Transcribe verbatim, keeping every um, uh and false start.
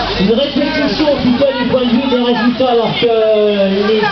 une répétition en tout cas du point de vue des résultats, alors que les